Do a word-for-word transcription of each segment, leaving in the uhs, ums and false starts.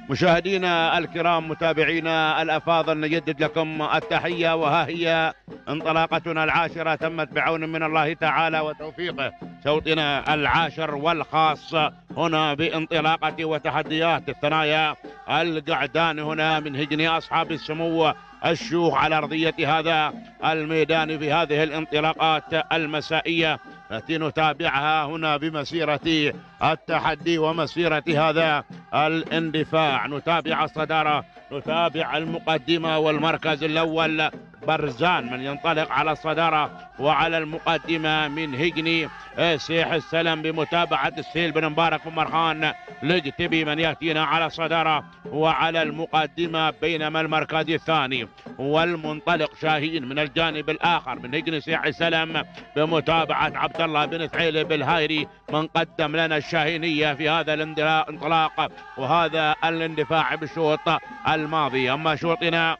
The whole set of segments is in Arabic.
مشاهدينا الكرام متابعينا الأفاضل نجدد لكم التحية، وها هي انطلاقتنا العاشرة تمت بعون من الله تعالى وتوفيقه. شوطنا العاشر والخاص هنا بانطلاقة وتحديات الثنايا القعدان هنا من هجن أصحاب السمو الشيوخ على أرضية هذا الميدان في هذه الانطلاقات المسائية التي نتابعها هنا بمسيرة التحدي ومسيرة هذا الاندفاع. نتابع الصدارة، نتابع المقدمة والمركز الأول برزان من ينطلق على الصدارة، وعلى المقدمة من هجني سيح السلام بمتابعة السيل بن مبارك بن مرخان لقتبي من يأتينا على الصدارة وعلى المقدمة، بينما المركز الثاني والمنطلق شاهين من الجانب الآخر من هجن سيح السلام بمتابعة عبد الله بن ثعيلب الهايري من قدم لنا الشاهينية في هذا الانطلاق وهذا الاندفاع بالشوط الماضي. أما شوطنا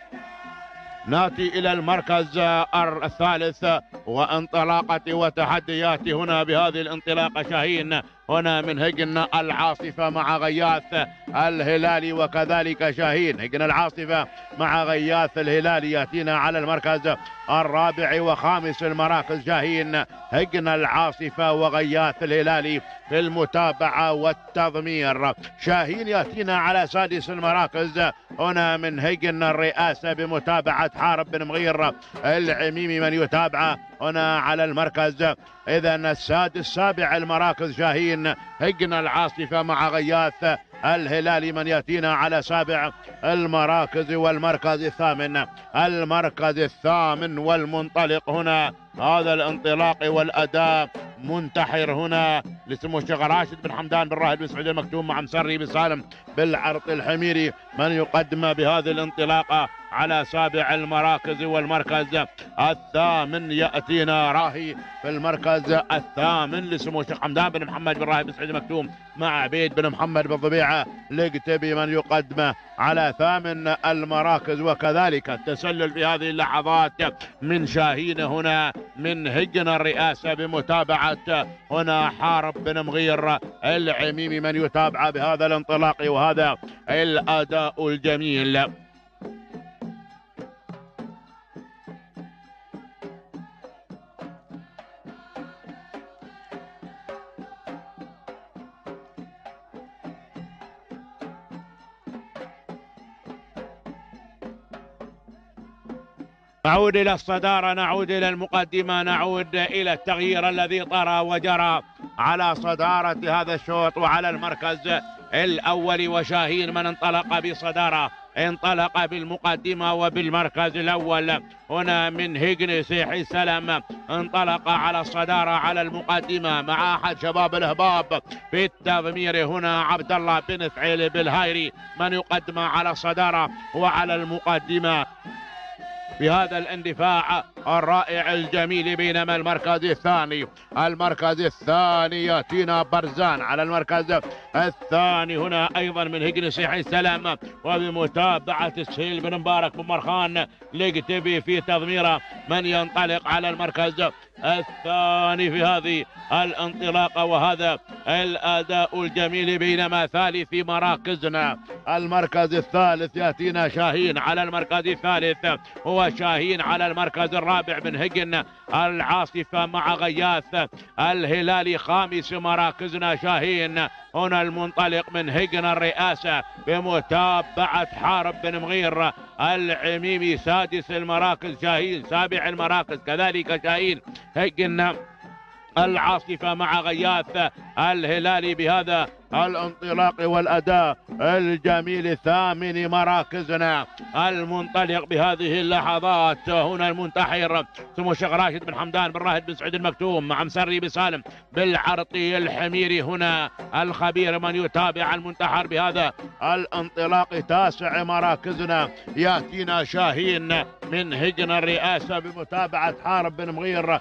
ناتي إلى المركز الثالث وانطلاقة وتحديات هنا بهذه الانطلاقة شاهين هنا من هجن العاصفة مع غياث الهلالي، وكذلك شاهين هجن العاصفة مع غياث الهلالي يأتينا على المركز الرابع وخامس المراكز شاهين هجن العاصفة وغياث الهلالي في المتابعة والتضمير. شاهين يأتينا على سادس المراكز هنا من هجن الرئاسة بمتابعة حارب بن مغير العميمي من يتابعه هنا على المركز. إذا السادس سابع المراكز شاهين هجن العاصفة مع غياث الهلالي من يأتينا على سابع المراكز. والمركز الثامن المركز الثامن والمنطلق هنا هذا الانطلاق والأداء منتحر هنا لسمو الشيخ راشد بن حمدان بن راهد بن سعود المكتوم مع مسري بن سالم بالعرق الحميري من يقدم بهذه الانطلاقة على سابع المراكز. والمركز الثامن يأتينا راهي في المركز الثامن لسمو الشيخ حمدان بن محمد بن راهد بن سعود المكتوم مع عبيد بن محمد بن ضبيعة لقتبي من يقدمه على ثامن المراكز. وكذلك التسلل في هذه اللحظات من شاهين هنا من هجن الرئاسة بمتابعة هنا حارب بن مغير العميمي من يتابع بهذا الانطلاق وهذا الأداء الجميل. نعود إلى الصدارة، نعود إلى المقدمة، نعود إلى التغيير الذي طرى وجرى على صدارة هذا الشوط وعلى المركز الأول. وشاهين من انطلق بصدارة انطلق بالمقدمة وبالمركز الأول هنا من هجن سيح السلام انطلق على الصدارة على المقدمة مع أحد شباب الهباب في التضمير هنا عبد الله بن ثعيلب الهايري من يقدم على الصدارة وعلى المقدمة بهذا الاندفاع الرائع الجميل. بينما المركز الثاني المركز الثاني ياتينا برزان على المركز الثاني هنا ايضا من هجن سيح السلام وبمتابعه السهيل بن مبارك بن مرخان لقتبي في تضميره من ينطلق على المركز الثاني في هذه الانطلاقه وهذا الاداء الجميل. بينما ثالث مراكزنا المركز الثالث ياتينا شاهين على المركز الثالث هو شاهين على المركز الرابع من هجن العاصفة مع غياث الهلالي. خامس مراكزنا شاهين هنا المنطلق من هجن الرئاسة بمتابعة حارب بن مغير العميمي. سادس المراكز شاهين، سابع المراكز كذلك شاهين هجن العاصفة مع غياث الهلالي بهذا الانطلاق والأداء الجميل. ثامن مراكزنا المنطلق بهذه اللحظات هنا المنتحر سمو الشيخ راشد بن حمدان بن راهد بن سعود المكتوم مع مسري بن سالم بالعرطي الحميري هنا الخبير من يتابع المنتحر بهذا الانطلاق. تاسع مراكزنا يأتينا شاهين من هجن الرئاسة بمتابعة حارب بن مغير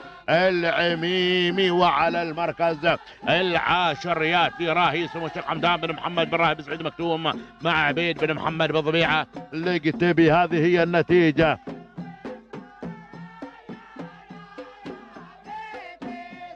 العميمي. وعلى المركز العاشر يأتي راهي سمو الشيخ حمدان بن محمد بن راهب بن سعود مكتوم مع عبيد بن محمد بن ضبيعة لقتبي. هذه هي النتيجة.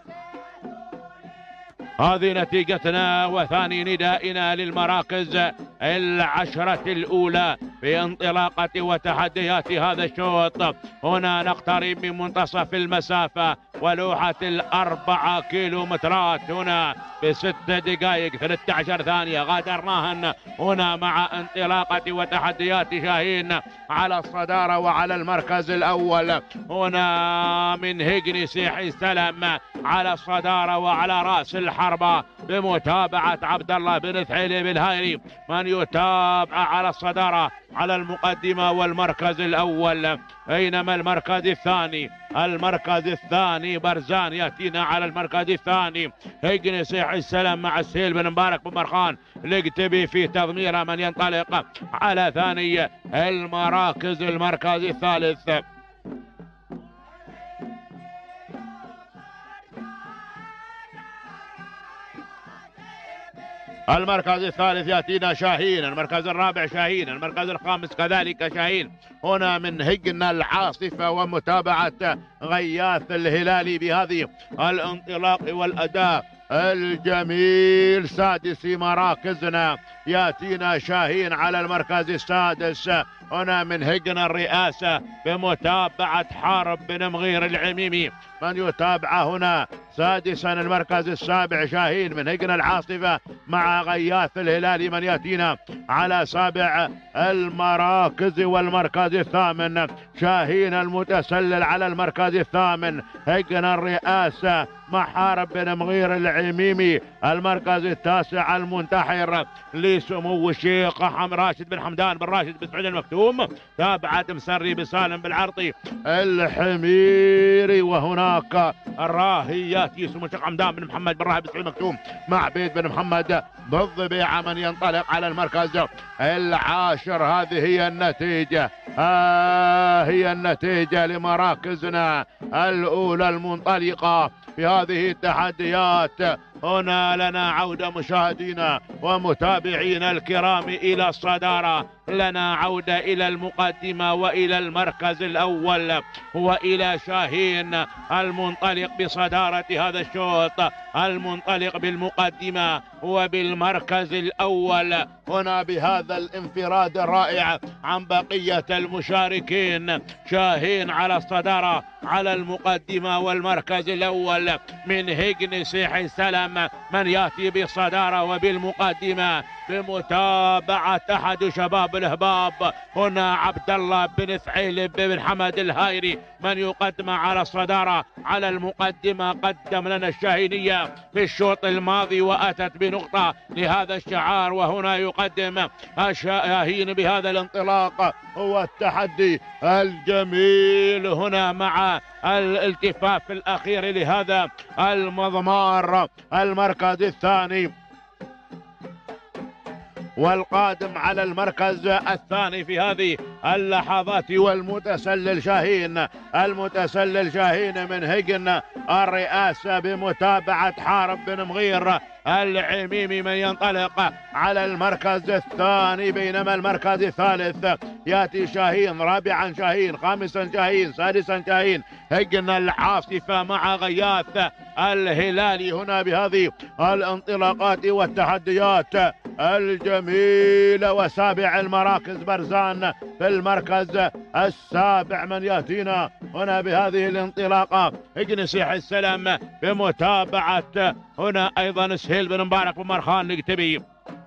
هذه نتيجتنا وثاني ندائنا للمراكز العشرة الأولى في انطلاقة وتحديات هذا الشوط. هنا نقترب من منتصف المسافة ولوحة الأربعة كيلومترات هنا بست دقائق ثلاثة عشر ثانية غادرناهن هنا مع انطلاقة وتحديات شاهين على الصدارة وعلى المركز الأول. هنا من هجن سيح السلام على الصدارة وعلى رأس الحربة بمتابعة عبد الله بن ثعلب الهايري من يتابع على الصدارة على المقدمة والمركز الأول. بينما المركز الثاني المركز الثاني برزان يأتينا على المركز الثاني هجن سيح السلام مع السهيل بن مبارك بن مرخان لقتبي في تضميره من ينطلق على ثاني المراكز. المركز الثالث المركز الثالث يأتينا شاهين، المركز الرابع شاهين، المركز الخامس كذلك شاهين. هنا من هجن العاصفة ومتابعة غياث الهلالي بهذه الانطلاق والأداء الجميل. سادس مراكزنا يأتينا شاهين على المركز السادس. هنا من هجن الرئاسة بمتابعة حارب بن مغير العميمي من يتابع هنا سادسا. المركز السابع شاهين من هجن العاصفة مع غياث الهلالي من يأتينا على سابع المراكز. والمركز الثامن شاهين المتسلل على المركز الثامن. هجن الرئاسة مع حارب بن مغير العميمي. المركز التاسع المنتحر لسمو الشيخ حم راشد بن حمدان بن راشد بن سعود المكتوم تابعة مسري بسالم بالعرطي الحميري. وهناك الراهيات سمو الشيخ حمدان بن محمد بن راهب بن سعود المكتوم مع بيت بن محمد بالضبيعة من ينطلق على المركز العاشر. هذه هي النتيجة ها هي النتيجة لمراكزنا الأولى المنطلقة في هذه التحديات. هنا لنا عودة مشاهدينا ومتابعينا الكرام إلى الصدارة، لنا عودة إلى المقدمة وإلى المركز الأول وإلى شاهين المنطلق بصدارة هذا الشوط، المنطلق بالمقدمة وبالمركز الأول. هنا بهذا الانفراد الرائع عن بقية المشاركين. شاهين على الصدارة على المقدمة والمركز الأول من هجن سيح السلام من يأتي بالصدارة وبالمقدمة بمتابعة أحد شباب الهباب. هنا عبد الله بن ثعلب بن حمد الهايري من يقدم على الصدارة على المقدمة. قدم لنا الشاهينية في الشوط الماضي وأتت بنقطة لهذا الشعار، وهنا يقدم الشاهين بهذا الانطلاق. هو التحدي الجميل هنا مع الالتفاف الأخير لهذا المضمار. المركز الثاني والقادم على المركز الثاني في هذه اللحظات والمتسلل شاهين. المتسلل شاهين من هجن الرئاسة بمتابعة حارب بن مغير العميمي من ينطلق على المركز الثاني. بينما المركز الثالث يأتي شاهين، رابعا شاهين، خامسا شاهين، سادسا شاهين. هجن العاصفة مع غياث الهلالي هنا بهذه الانطلاقات والتحديات الجميلة. وسابع المراكز برزان في المركز السابع من يأتينا هنا بهذه الانطلاقة. هجن سيح السلام بمتابعة هنا أيضا سهيل بن مبارك بن مرخان نقتبي.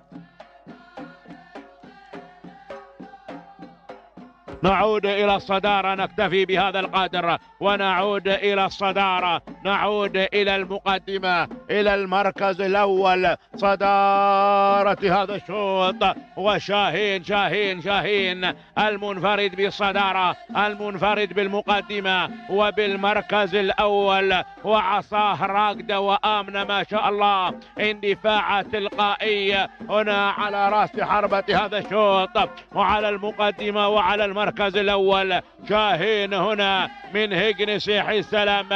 نعود إلى الصدارة، نكتفي بهذا القدر ونعود إلى الصدارة، نعود إلى المقدمة، إلى المركز الأول. صدارة هذا الشوط وشاهين شاهين شاهين المنفرد بالصدارة، المنفرد بالمقدمة وبالمركز الأول. وعصاه راقدة وآمنة ما شاء الله، اندفاع تلقائي هنا على رأس حربة هذا الشوط وعلى المقدمة وعلى المركز المركز الأول. شاهين هنا من هجن سيح السلام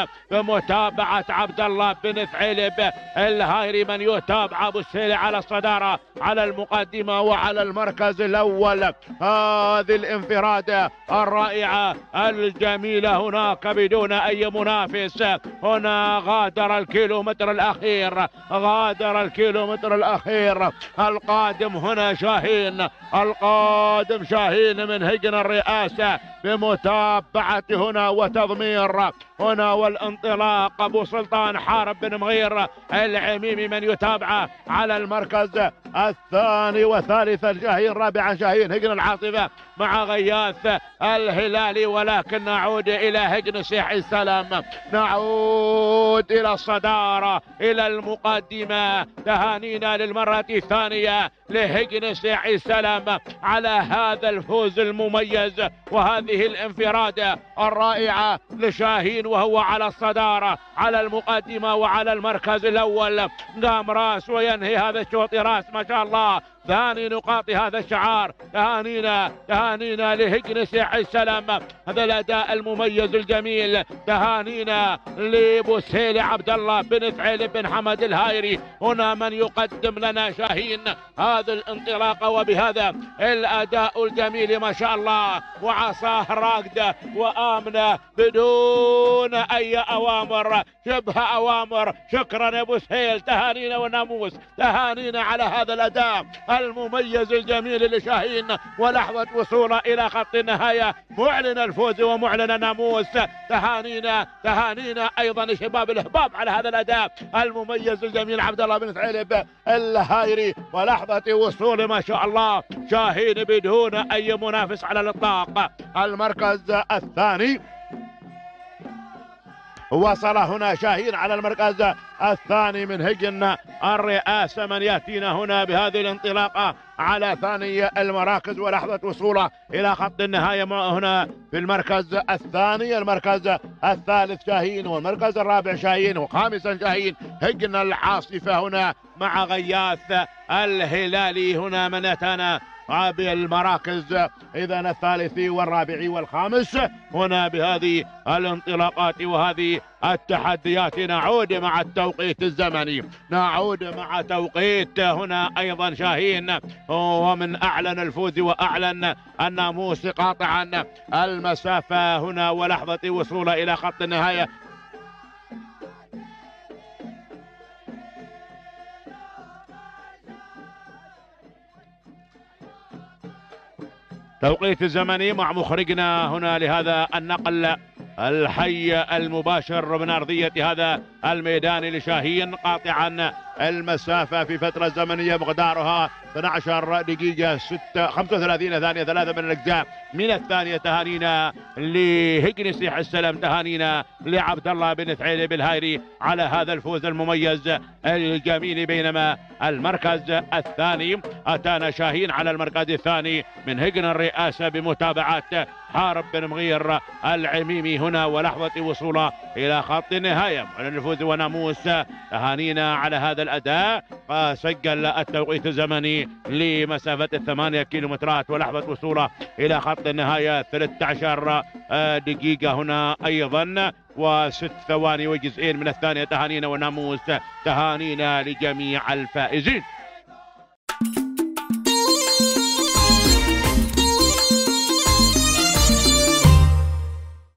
بمتابعة عبد الله بن ثعلب الهايري من يتابع أبو السهيل على الصدارة على المقدمة وعلى المركز الأول. هذه الانفرادة الرائعة الجميلة هناك بدون أي منافس. هنا غادر الكيلومتر الأخير، غادر الكيلومتر الأخير. القادم هنا شاهين، القادم شاهين من هجن الرئاسة بمتابعة هنا وتضمير هنا والانطلاق. أبو سلطان حارب بن مغير العميمي من يتابعه على المركز الثاني وثالثا شاهين، رابعا شاهين هجن العاصفة مع غياث الهلالي. ولكن نعود إلى هجن سيح السلام، نعود إلى الصدارة إلى المقدمة. تهانينا للمرة الثانية لهجن سيح السلام على هذا الفوز المميز وهذه الانفرادة الرائعة لشاهين وهو على الصدارة على المقدمة وعلى المركز الأول. قام راس وينهي هذا الشوط راس ما شاء الله. ثاني نقاط هذا الشعار. تهانينا تهانينا لهجن سيح السلام، هذا الاداء المميز الجميل. تهانينا لبوسهيل عبد الله بن ثعيلب بن حمد الهايري، هنا من يقدم لنا شاهين هذا الانطلاقه وبهذا الاداء الجميل ما شاء الله. وعصاه راقده وامنه بدون اي اوامر، شبه اوامر. شكرا يا بوسهيل، تهانينا وناموس، تهانينا على هذا الاداء المميز الجميل لشاهين. ولحظة وصوله إلى خط النهاية معلن الفوز ومعلن ناموس. تهانينا تهانينا أيضا لشباب الإهباب على هذا الأداء المميز الجميل عبد الله بن ثعيلب الهايري. ولحظة وصول ما شاء الله شاهين بدون أي منافس على الإطلاق. المركز الثاني وصل هنا شاهين على المركز الثاني من هجن الرئاسة، من يأتينا هنا بهذه الانطلاقة على ثاني المراكز. ولحظة وصوله إلى خط النهاية هنا في المركز الثاني. المركز الثالث شاهين، والمركز الرابع شاهين، وخامسا شاهين هجن العاصفة هنا مع غياث الهلالي. هنا من أتانا بالمراكز إذا الثالث والرابع والخامس هنا بهذه الانطلاقات وهذه التحديات. نعود مع التوقيت الزمني، نعود مع توقيت هنا أيضا شاهين ومن أعلن الفوز وأعلن الناموس قاطعا المسافة هنا. ولحظة وصوله إلى خط النهاية توقيت الزمني مع مخرجنا هنا لهذا النقل الحي المباشر من أرضية هذا الميدان لشاهين، قاطعا المسافة في فترة زمنية مقدارها اثنتي عشرة دقيقة ستة خمسة وثلاثين ثانية، ثلاثة من الأجزاء من الثانية. تهانينا لهجن سيح السلام، تهانينا لعبد الله بن ثعيلب الهايري على هذا الفوز المميز الجميل. بينما المركز الثاني أتانا شاهين على المركز الثاني من هجن الرئاسة بمتابعة حارب بن مغير العميمي هنا. ولحظة وصوله إلى خط النهاية معلن الفوز وناموس. تهانينا على هذا الأداء. سجل التوقيت الزمني لمسافة الثمانية كيلومترات ولحظة وصوله إلى خط النهاية ثلاثة عشر دقيقة هنا أيضا وست ثواني وجزئين من الثانية. تهانينا وناموس، تهانينا لجميع الفائزين.